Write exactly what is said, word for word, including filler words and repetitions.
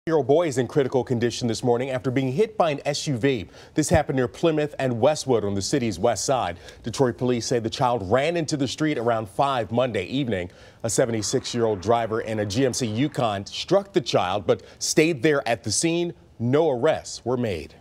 Year-old boy is in critical condition this morning after being hit by an S U V. This happened near Plymouth and Westwood on the city's west side. Detroit police say the child ran into the street around five Monday evening. A seventy-six-year-old driver in a G M C Yukon struck the child but stayed there at the scene. No arrests were made.